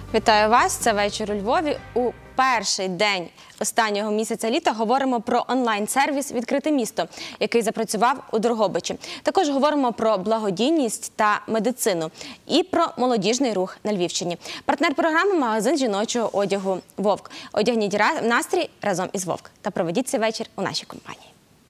Вітаю вас! Це «Вечір у Львові». У перший день останнього місяця літа говоримо про онлайн-сервіс «Відкрите місто», який запрацював у Дрогобичі. Також говоримо про благодійність та медицину і про молодіжний рух на Львівщині. Партнер програми – магазин жіночого одягу «Вовк». Одягніть настрій разом із «Вовк» та проведіть цей вечір у нашій компанії.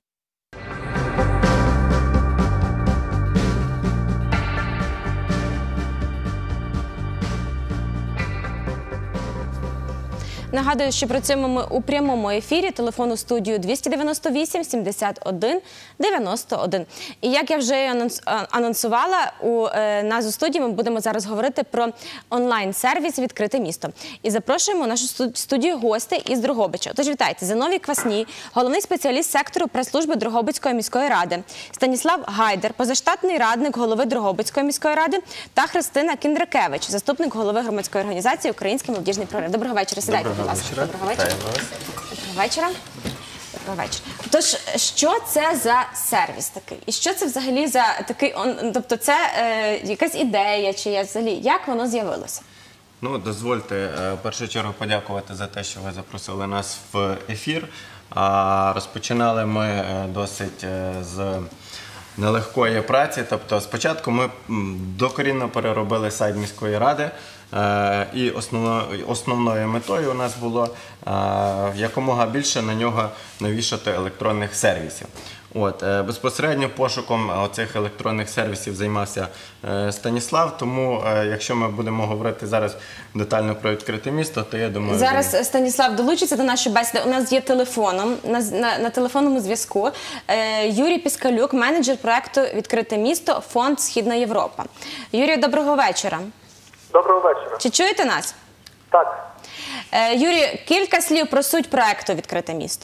Нагадую, що працюємо ми у прямому ефірі. Телефон у студію 298 71 91. І як я вже анонсувала, у нас у студії ми будемо зараз говорити про онлайн-сервіс «Відкрите місто». І запрошуємо у нашу студію гостей із Дрогобича. Тож вітайте, Зиновій Квасній, головний спеціаліст сектору прес-служби Дрогобицької міської ради, Станіслав Гайдар, позаштатний радник голови Дрогобицької міської ради та Христина Кіндракевич, заступник голови громадської організації «Український молодіжний прорив». Доброго вечора, сідайте. Доброго вечора. Доброго вечора. Доброго вечора. Тож, що це за сервіс такий? І що це взагалі за такий, тобто це якась ідея чи взагалі, як воно з'явилося? Ну, дозвольте в першу чергу подякувати за те, що ви запросили нас в ефір. Розпочинали ми досить з нелегкої праці. Тобто спочатку ми докорінно переробили сайт міської ради. І основною метою у нас було якомога більше на нього навішати електронних сервісів. Безпосередньо пошуком цих електронних сервісів займався Станіслав, тому якщо ми будемо говорити зараз детально про відкрите місто, то я думаю... Зараз Станіслав долучиться до нашої бесіди. У нас є телефоном, на телефонному зв'язку Юрій Піскалюк, менеджер проєкту «Відкрите місто», фонд «Східна Європа». Юрію, доброго вечора. Доброго вечора. Чи чуєте нас? Так. Юрію, кілька слів про суть проєкту «Відкрите місто».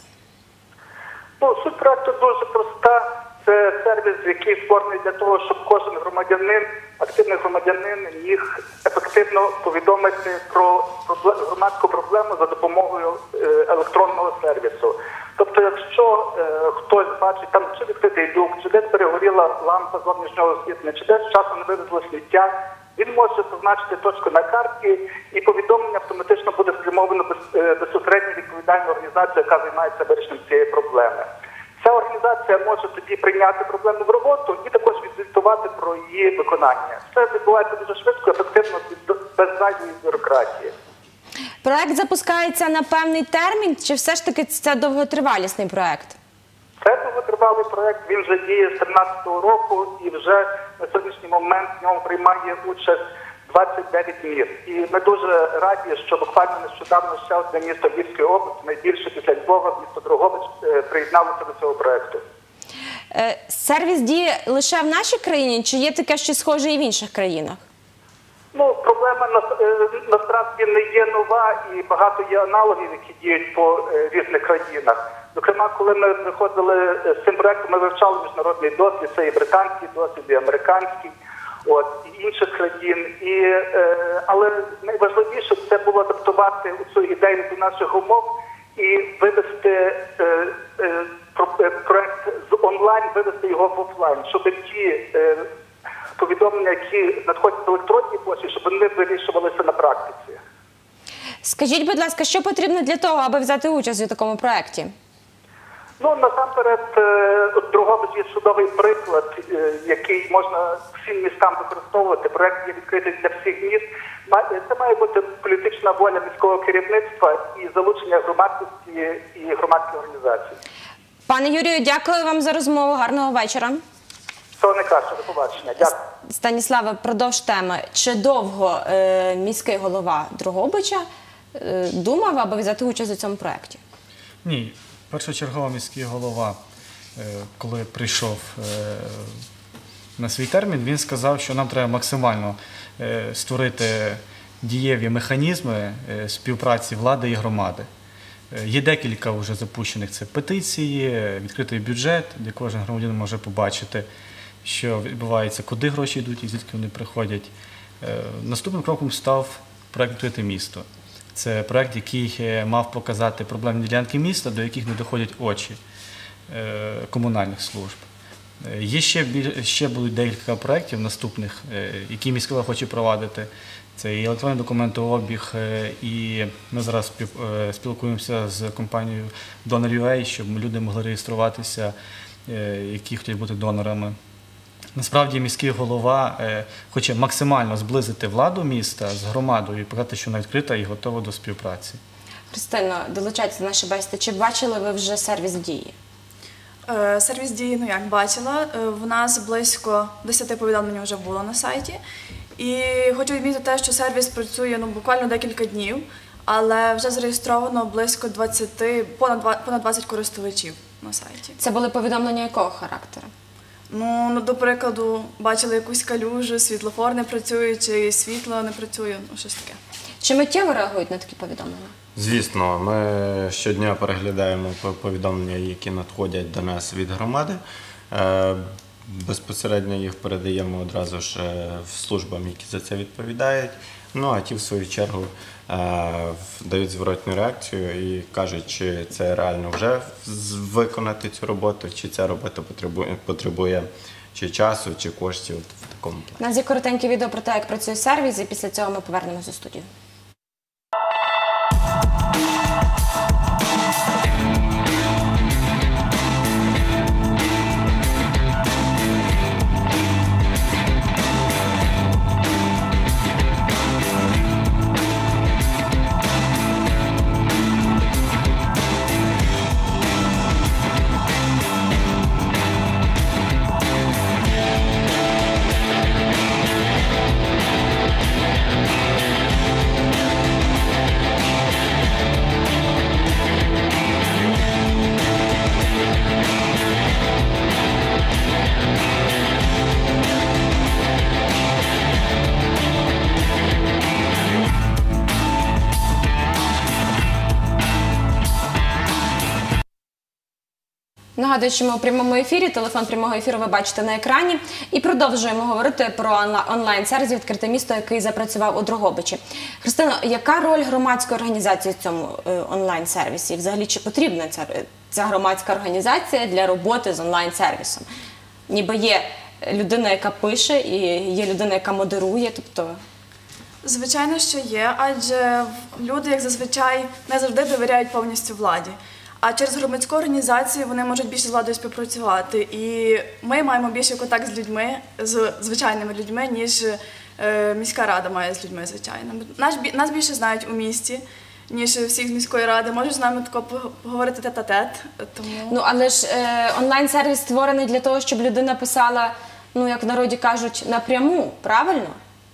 Ну, суть проєкту дуже проста. Це сервіс, який створений для того, щоб кожен громадянин, активний громадянин міг ефективно повідомити про громадську проблему за допомогою електронного сервісу. Тобто, якщо хтось бачить, там чи відкритий люк, чи десь перегоріла лампа зовнішнього освітлення, чи десь часом не вивезло сміття, він може позначити точку на карті, і повідомлення автоматично буде спрямовано безпосередньо відповідальну організацію, яка займається вирішенням цієї проблеми. Ця організація може тоді прийняти проблему в роботу і також відзвітувати про її виконання. Все відбувається дуже швидко, ефективно, без зайвої бюрократії. Проект запускається на певний термін, чи все ж таки це довготривалісний проект? Це довготривалий проект, він вже діє з 2013 року і вже на сьогоднішній момент в ньому приймає участь 29 міст. І ми дуже раді, що буквально нещодавно ще одне місто Львівської області, найбільше після Львова, місто Дрогобич, приєдналося до цього проекту. Сервіс діє лише в нашій країні, чи є таке щось схоже і в інших країнах? Ну, проблема насправді не є нова, і багато є аналогів, які діють по різних країнах. Зокрема, коли ми приходили з цим проєктом, ми вивчали міжнародний досвід, це і британський досвід, і американський, і інших країн. Але найважливіше це було адаптувати цю ідею до наших умов і вивести проєкт з онлайн, вивести його в офлайн, щоб ті повідомлення, які надходять в електронній пошті, щоб вони вирішувалися на практиці. Скажіть, будь ласка, що потрібно для того, аби взяти участь у такому проєкті? Ну, насамперед, Дрогобич є чудовий приклад, який можна всім містам використовувати. Проєкт є відкритий для всіх міст. Це має бути політична воля міського керівництва і залучення громадськості і громадських організацій. Пане Юрію, дякую вам за розмову. Гарного вечора. Всього найкращого. До побачення. Дякую. Станіславе, продовж теми. Чи довго міський голова Дрогобича думав, аби взяти участь у цьому проєкті? Ні. Першочергово міський голова, коли прийшов на свій термін, він сказав, що нам треба максимально створити дієві механізми співпраці влади і громади. Є декілька вже запущених, це петиції, відкритий бюджет, де кожен громадянин може побачити, що відбувається, куди гроші йдуть і звідки вони приходять. Наступним кроком став проєкт «Відкрите місто». Це проєкт, який мав показати проблемні ділянки міста, до яких не доходять очі комунальних служб. Ще будуть декілька проєктів наступних, які міська влада хоче провадити. Це і електронний документообіг, і ми зараз спілкуємося з компанією Donor.ua, щоб люди могли реєструватися, які хочуть бути донорами. Насправді міський голова хоче максимально зблизити владу міста з громадою і показати, що вона відкрита і готова до співпраці. Христино, долучайтеся до нашої бесіди. Чи бачили ви вже сервіс в дії? Сервіс дії, ну як бачила, в нас близько 10 повідомлень вже було на сайті. І хочу відмітити те, що сервіс працює буквально декілька днів, але вже зареєстровано близько 20, понад 20 користувачів на сайті. Це були повідомлення якого характеру? Ну, до прикладу, бачили якусь калюжу, світлофор не працює, чи світло не працює, ну щось таке. Чи миттєво реагують на такі повідомлення? Звісно, ми щодня переглядаємо повідомлення, які надходять до нас від громади. Безпосередньо їх передаємо одразу ж службам, які за це відповідають. Ну, а ті, в свою чергу, дають зворотню реакцію і кажуть, чи це реально вже виконати цю роботу, чи ця робота потребує чи часу, чи коштів в такому плані. У нас є коротеньке відео про те, як працює сервіс, і після цього ми повернемося у студію. Нагадую, що ми у прямому ефірі, телефон прямого ефіру ви бачите на екрані. І продовжуємо говорити про онлайн-сервіс «Відкрите місто», який запрацював у Дрогобичі. Христино, яка роль громадської організації в цьому онлайн-сервісі? І взагалі, чи потрібна ця громадська організація для роботи з онлайн-сервісом? Ніби є людина, яка пише, і є людина, яка модерує, тобто... Звичайно, що є, адже люди, як зазвичай, не завжди довіряють повністю владі. А через громадську організацію вони можуть більше з владою співпрацювати. І ми маємо більше контакт з людьми, з звичайними людьми, ніж міська рада має з людьми, звичайно. Нас більше знають у місті, ніж всіх з міської ради. Можуть з нами тако поговорити тет-а-тет. Тому... Ну, але ж онлайн-сервіс створений для того, щоб людина писала, ну, як в народі кажуть, напряму, правильно?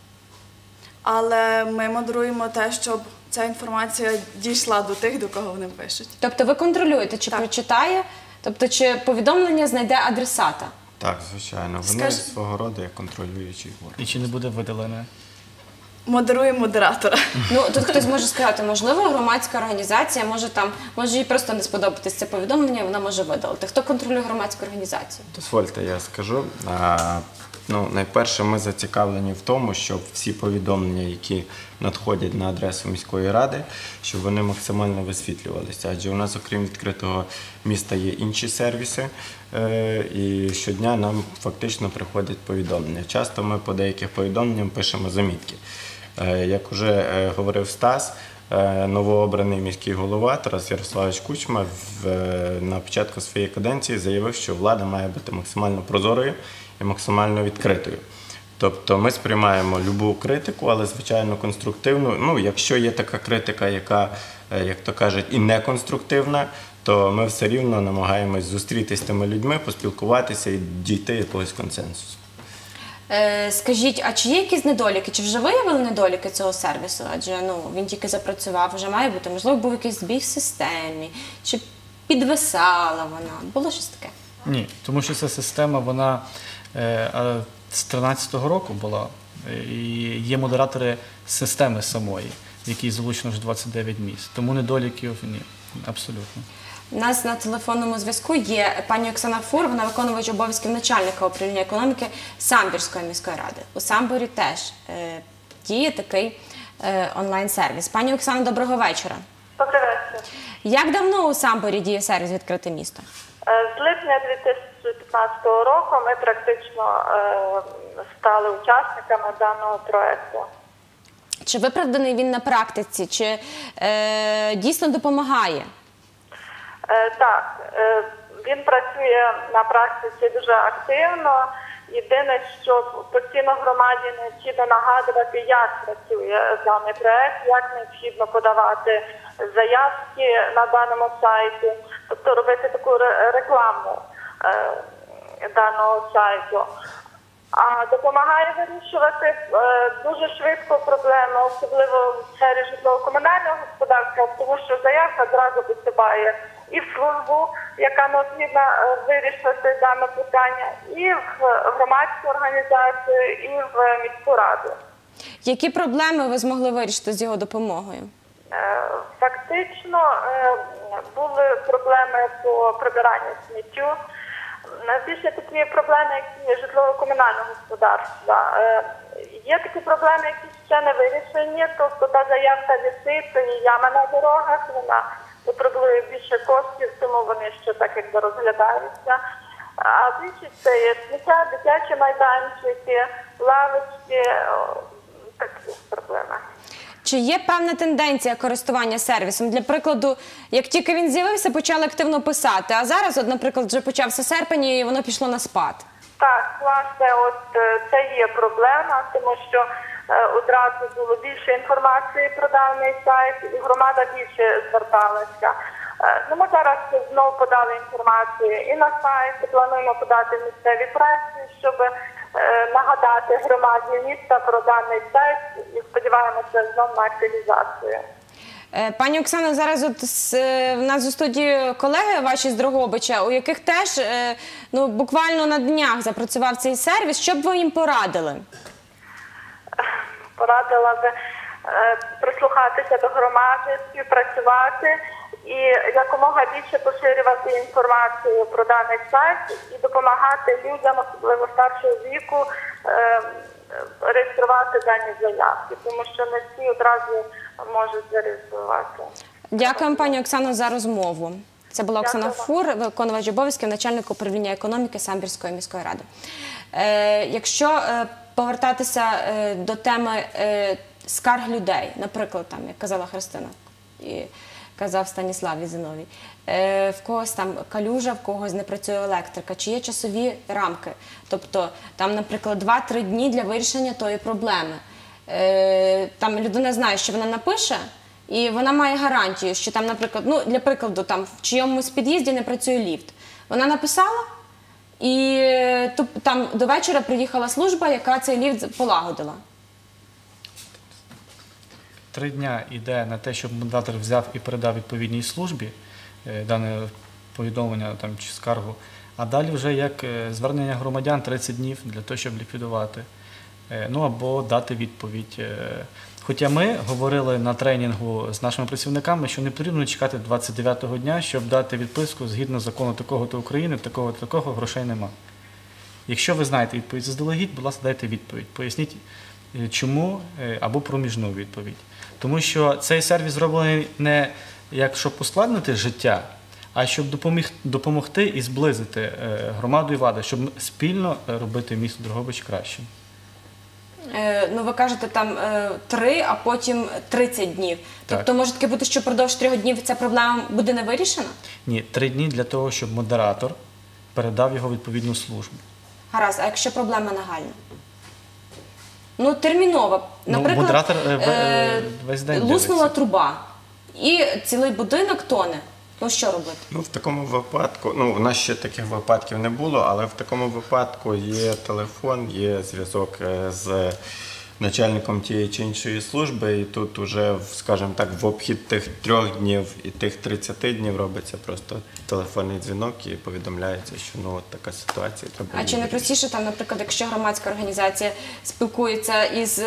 Але ми модеруємо те, щоб ця інформація дійшла до тих, до кого вони пишуть. Тобто ви контролюєте, чи прочитає, тобто чи повідомлення знайде адресата? Так, звичайно. Вони свого роду як контролюючий орган. І чи не буде видалене? Модеруємо модератора. Ну, тут хтось може сказати, можливо, громадська організація, може їй просто не сподобатись це повідомлення, вона може видалити. Хто контролює громадську організацію? Дозвольте, я скажу. Найперше, ми зацікавлені в тому, щоб всі повідомлення, які надходять на адресу міської ради, щоб вони максимально висвітлювалися. Адже у нас, окрім відкритого міста, є інші сервіси, і щодня нам фактично приходять повідомлення. Часто ми по деяких повідомленням пишемо замітки. Як вже говорив Стас, новообраний міський голова Тарас Ярославович Кучма на початку своєї каденції заявив, що влада має бути максимально прозорою і максимально відкритою. Тобто ми сприймаємо любу критику, але, звичайно, конструктивну. Ну, якщо є така критика, яка, як то кажуть, і не конструктивна, то ми все рівно намагаємось зустрітися з тими людьми, поспілкуватися і дійти якогось консенсусу. Скажіть, а чи є якісь недоліки? Чи вже виявили недоліки цього сервісу? Адже він тільки запрацював, вже має бути. Можливо, був якийсь збій в системі, чи підвисала вона? Було щось таке? Ні, тому що ця система, вона з 2013 року була, і є модератори системи самої, в якій залучено вже 29 міст. Тому недоліків ні, абсолютно. У нас на телефонному зв'язку є пані Оксана Фур, вона виконувач обов'язків начальника управління економіки Самбірської міської ради. У Самборі теж діє такий онлайн-сервіс. Пані Оксана, доброго вечора. Добрий вечір. Як давно у Самборі діє сервіс «Відкрите місто»? З липня 2015 року ми практично стали учасниками даного проєкту. Чи виправданий він на практиці, чи дійсно допомагає? Так, він працює на практиці дуже активно. Єдине, що постійно громаді необхідно нагадувати, як працює даний проект, як необхідно подавати заявки на даному сайті, тобто робити таку рекламу даного сайту. А допомагає вирішувати дуже швидко проблеми, особливо в сфері житлово-комунального господарства, тому що заявка одразу поступає і в службу, яка необхідна вирішити дане питання, і в громадську організацію, і в міську раду. Які проблеми ви змогли вирішити з його допомогою? Фактично були проблеми по прибиранню сміттю. Найбільше такі проблеми, які житлово-комунального господарства. Є такі проблеми, які ще не вирішені, тобто та заявка висить, то є яма на дорогах, вона потребує більше коштів, тому вони ще так якби розглядаються. А більшість це є сміття, дитячі майданчики, лавочки, такі проблеми. Чи є певна тенденція користування сервісом? Для прикладу, як тільки він з'явився, почали активно писати, а зараз, от, наприклад, вже почався серпень і воно пішло на спад. Так, власне, от це є проблема, тому що одразу було більше інформації про даний сайт, і громада більше зверталася. Ну, ми зараз знову подали інформацію і на сайт, плануємо подати в місцеві преси, щоб нагадати громаді міста про даний сайт і сподіваємося знову на активізацію. Пані Оксано, зараз от в нас у студії колеги ваші з Дрогобича, у яких теж буквально на днях запрацював цей сервіс. Що б ви їм порадили? Порадила би прислухатися до громади, співпрацювати і якомога більше поширювати інформацію про даний сайт і допомагати людям, особливо старшого віку, реєструвати дані заявки, тому що не всі одразу можуть зареєструвати. Дякуємо, пані Оксано, за розмову. Це була Оксана Фур, виконувач обов'язків начальника управління економіки Самбірської міської ради. Якщо повертатися до теми скарг людей, наприклад, там, як казала Христина і казав Станіслав Візиновій, в когось там калюжа, в когось не працює електрика, чи є часові рамки, тобто там, наприклад, 2-3 дні для вирішення тої проблеми. Там людина знає, що вона напише, і вона має гарантію, що там, наприклад, для прикладу, там в чиємусь під'їзді не працює ліфт. Вона написала, і там до вечора приїхала служба, яка цей ліфт полагодила. 3 дня йде на те, щоб модератор взяв і передав відповідній службі дане повідомлення там, чи скаргу, а далі вже як звернення громадян 30 днів для того, щоб ліквідувати, або дати відповідь. Хоча ми говорили на тренінгу з нашими працівниками, що не потрібно чекати 29-го дня, щоб дати відписку згідно закону такого-то України, такого грошей нема. Якщо ви знаєте відповідь заздалегідь, будь ласка, дайте відповідь. Поясніть, чому, або проміжну відповідь. Тому що цей сервіс зроблений не як щоб ускладнити життя, а щоб допомогти і зблизити громаду і владу, щоб спільно робити місто Дрогобич кращим. Ви кажете, там 3, а потім 30 днів. Так. Тобто може таке бути, що впродовж 3 днів ця проблема буде не вирішена? Ні, 3 дні для того, щоб модератор передав його відповідну службу. Гаразд, а якщо проблема нагальна? Термінова. Наприклад, модератор весь день луснула дивиться. труба, і цілий будинок тоне. Що робити? В такому випадку, у нас ще таких випадків не було, але в такому випадку є телефон, є зв'язок з начальником тієї чи іншої служби, і тут уже, скажімо так, в обхід тих 3 днів і тих 30 днів робиться просто телефонний дзвінок і повідомляється, що от така ситуація. Треба А чи не простіше, там, наприклад, якщо громадська організація спілкується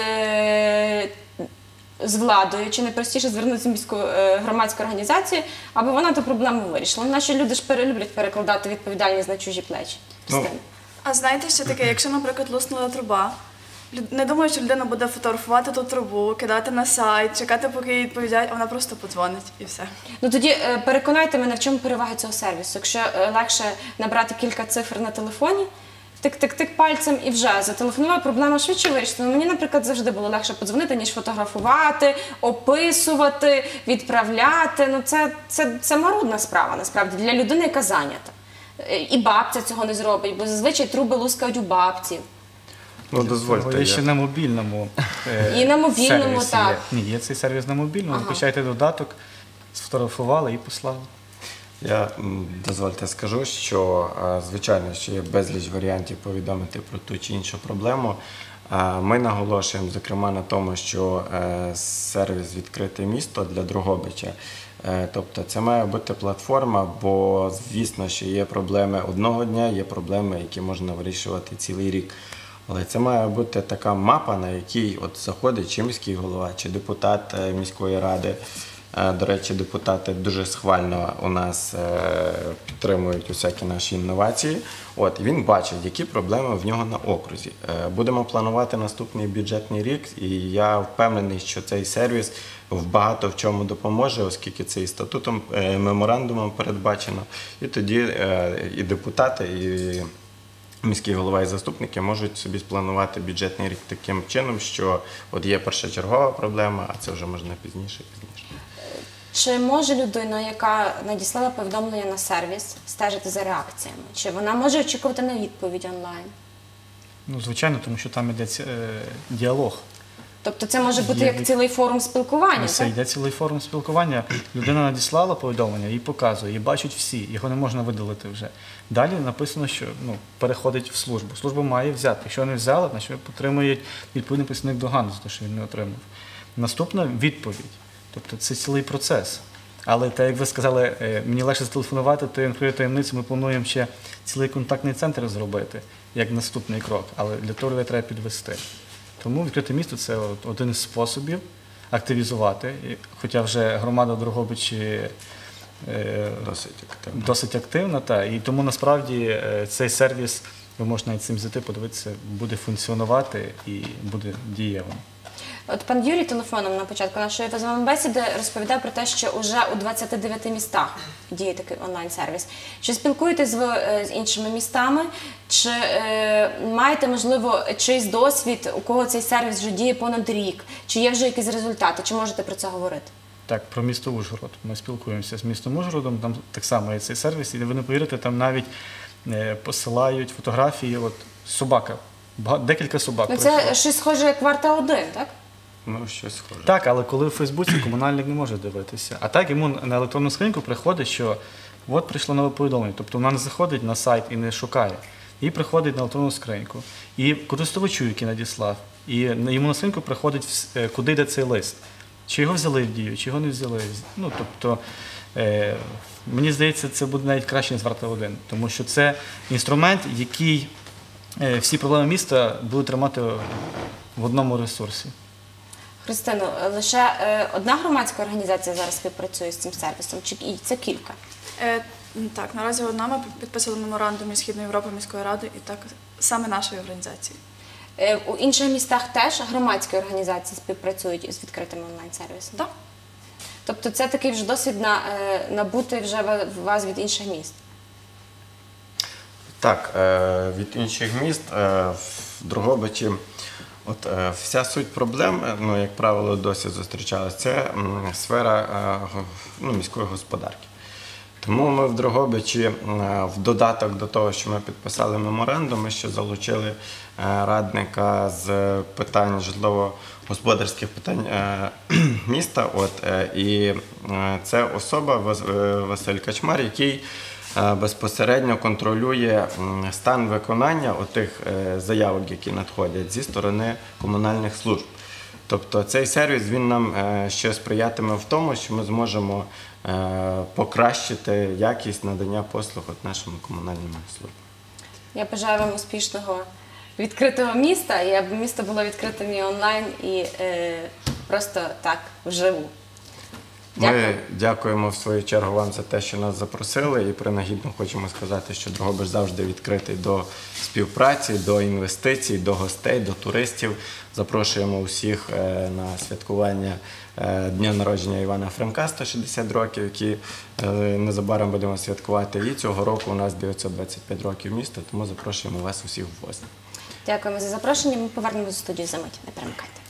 з владою, чи не простіше звернутися в міську громадську організацію, аби вона ту проблему вирішила? Наші люди ж люблять перекладати відповідальність на чужі плечі. А знаєте, що таке, якщо, наприклад, луснула труба, не думаю, що людина буде фотографувати ту трубу, кидати на сайт, чекати, поки їй відповідають, а вона просто подзвонить і все. Тоді переконайте мене, в чому перевага цього сервісу. Якщо легше набрати кілька цифр на телефоні, тик-тик-тик пальцем і вже зателефонував, проблема швидше вирішена. Мені, наприклад, завжди було легше подзвонити, ніж фотографувати, описувати, відправляти. Ну, це марудна справа, насправді, для людини, яка зайнята. І бабця цього не зробить, бо зазвичай труби лускають у бабці. Ну, дозвольте. Є ще на мобільному І на мобільному, сервісі так. Ні, є цей сервіс на мобільному, включайте додаток, сфотографували і послали. Я, дозвольте, скажу, що, звичайно, що є безліч варіантів повідомити про ту чи іншу проблему. Ми наголошуємо, зокрема, на тому, що сервіс «Відкрите місто» для Дрогобича. Тобто це має бути платформа, бо, звісно, що є проблеми одного дня, є проблеми, які можна вирішувати цілий рік. Але це має бути така мапа, на якій от заходить чи міський голова, чи депутат міської ради. До речі, депутати дуже схвально у нас підтримують усякі наші інновації. От, він бачить, які проблеми в нього на окрузі. Будемо планувати наступний бюджетний рік, і я впевнений, що цей сервіс багато в чому допоможе, оскільки це і статутом, меморандумом передбачено. І тоді і депутати, і міський голова і заступники можуть собі спланувати бюджетний рік таким чином, що от є першочергова проблема, а це вже можна пізніше. Чи може людина, яка надіслала повідомлення на сервіс, стежити за реакціями? Чи вона може очікувати на відповідь онлайн? Ну, звичайно, тому що там йде діалог. Тобто це може бути як цілий форум спілкування, Це так? йде цілий форум спілкування. Людина надіслала повідомлення, її показує, її бачать всі, його не можна видалити вже. Далі написано, що переходить в службу. Служба має взяти. Якщо не взяла, значить отримує відповідний представник догану за те, що він не отримав. Наступна відповідь. Тобто це цілий процес. Але так, як ви сказали, мені легше зателефонувати, то я відкрию таємницю, ми плануємо ще цілий контактний центр зробити, як наступний крок. Але для того його треба підвести. Тому відкрите місто – це один із способів активізувати. Хоча вже громада Дрогобичі досить активна. І тому насправді цей сервіс, ви можете навіть цим зайти, подивитися, буде функціонувати і буде дієвим. От пан Юрій телефоном на початку нашої з вами бесіди розповідав про те, що вже у 29 містах діє такий онлайн-сервіс. Чи спілкуєтесь ви з іншими містами? Чи маєте, можливо, чийсь досвід, у кого цей сервіс вже діє понад рік? Чи є вже якісь результати? Чи можете про це говорити? Так, про місто Ужгород. Ми спілкуємося з містом Ужгородом, там так само є цей сервіс, і ви не повірите, там навіть посилають фотографії, от собака, декілька собак. Ну, це щось схоже як «Варта-1», так? Ну, щось схоже. Так, але коли в Фейсбуці комунальник не може дивитися. А так йому на електронну скриньку приходить, що от прийшло нове повідомлення. Тобто вона не заходить на сайт і не шукає. Їй приходить на електронну скриньку. І користувачу, який надіслав, і йому на скриньку приходить, куди йде цей лист. Чи його взяли в дію, чи його не взяли. Ну, тобто, мені здається, це буде навіть краще, ніж «Варта-1», тому що це інструмент, який всі проблеми міста будуть тримати в одному ресурсі. Христино, лише одна громадська організація зараз співпрацює з цим сервісом, чи це кілька? Так, наразі одна ми підписали меморандум із Східної Європи міської ради, і так саме нашої організації. У інших містах теж громадські організації співпрацюють з відкритим онлайн-сервісом? Так. Тобто це такий вже досвід набутий вже вас від інших міст? Так, від інших міст в Дрогобичі вся суть проблем, як правило, досі зустрічалася, це сфера міської господарки. Тому ми в Дрогобичі, в додаток до того, що ми підписали меморандум, ми ще залучили радника з питань житлово-господарських питань міста. І це особа Василь Качмар, який безпосередньо контролює стан виконання тих заявок, які надходять зі сторони комунальних служб. Тобто цей сервіс, він нам ще сприятиме в тому, що ми зможемо покращити якість надання послуг нашим комунальним службам. Я бажаю вам успішного відкритого міста, і аби місто було відкритим і онлайн, і просто так, вживу. Ми дякуємо в свою чергу вам за те, що нас запросили, і принагідно хочемо сказати, що Дрогобич завжди відкритий до співпраці, до інвестицій, до гостей, до туристів. Запрошуємо усіх на святкування дня народження Івана Франка, 160 років, які незабаром будемо святкувати. І цього року у нас 925 років міста, тому запрошуємо вас усіх в гості. Дякуємо за запрошення. Ми повернемося до студії за мить. Не перемикайте.